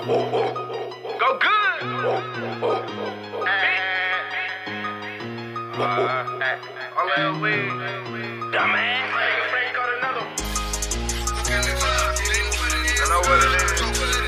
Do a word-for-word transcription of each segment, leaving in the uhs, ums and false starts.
Go good. All that weed. Dumbass. Frank got another one. I know what it is.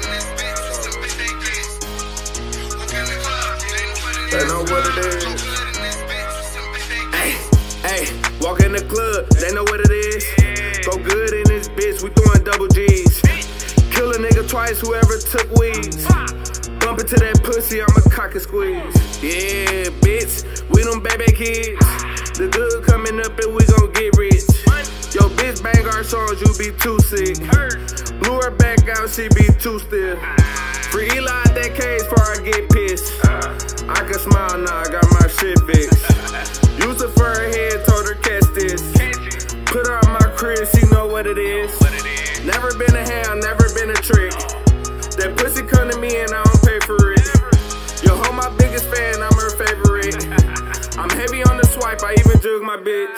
They know what it is. Hey, hey, walk in the club, they know what it is. Go good in this bitch, we throwing double G's. Kill a nigga twice, whoever took weeds. Bump into that pussy, I'ma cock and squeeze. Yeah, bitch, we them baby kids. The good coming up and we gon' get rich. Yo, bitch, bang our songs, you be too sick. Blew her back out, she be too still. Free Eli out that cage before I get pissed. I can smile now, I got my shit fixed. Used her for her head, told her catch this. Put her on my crib, she know what it is. Never been a ham, never been a trick. That pussy come to me and I don't pay for it. Yo, ho, my biggest fan, I'm her favorite. I'm heavy on the swipe, I even jug my bitch.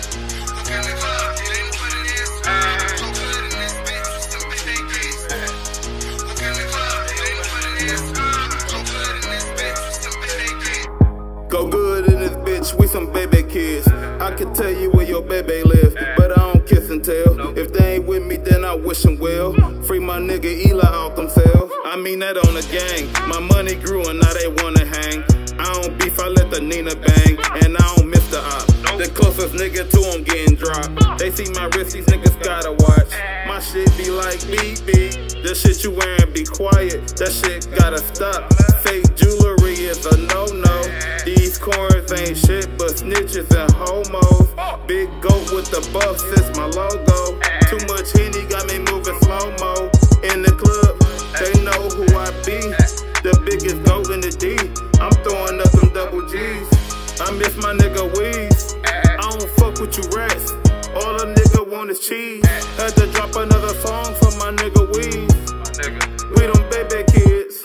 Go good in this bitch, we some baby kids. I can tell you where your baby live, but I don't kiss and tell. If they ain't with me, then I wish them well. Free my nigga Eli out themselves. I mean that on the gang. My money grew and now they wanna hang. I don't beef, I let the Nina bang, and I don't miss the op. The closest nigga to him getting dropped. They see my wrist, these niggas gotta watch. My shit be like beep beep. The shit you wearing be quiet. That shit gotta stop. Fake jewelry is a no-no. These corns ain't shit but snitches and homos. Big goat with the buffs, it's my logo. Too much Henny got me moving slow-mo. In the club, they know who I be. The biggest goat in the D. I'm throwing up them double G's. I miss my nigga Weez. I don't fuck with you rats. All a nigga want is cheese. Had to drop another song for my nigga Weez. We them baby kids.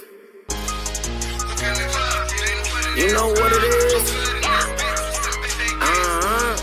You know what it is? Uh-huh.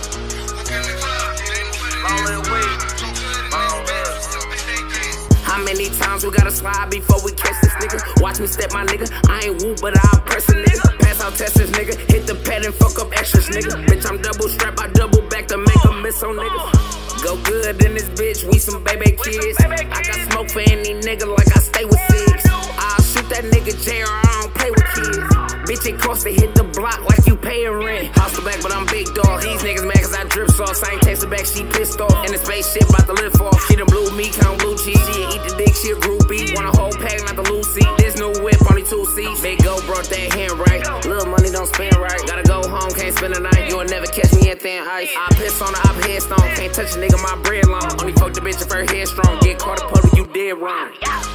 How many times we gotta slide before we catch this nigga? Watch me step my nigga. I ain't woo, but I'll press a nigga. Pass out test this nigga. Hit the pad and fuck up extras, nigga. Bitch, I'm double strap, I double back to make a miss on niggas. Go good in this bitch, we some baby kids. I got smoke for any nigga like I stay with six. I'll shoot that nigga J R, I don't play with kids. Bitch, it cost to hit the block like you paying rent. Hustle back, but I'm big dog. These niggas mad cause I drip sauce. I ain't texting back, she pissed off. And the spaceship about to lift off. She done blew me, count blue cheese. She eat the dick, she a groupie. Want a whole pack, not the loose seat. This new whip, only two seats. Big Go brought that hand right. Little money don't spend right. Gotta go home, can't spend the night. You'll never catch me in thin ice. I piss on the op headstone. Can't touch a nigga, my bread long. Only fuck the bitch if her head strong. Get caught up puddle, you dead wrong.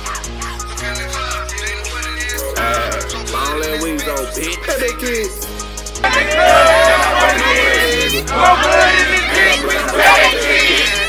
Long let weeds go, bitch. Baby kids. Baby kids. Go good in this bitch. Baby kids.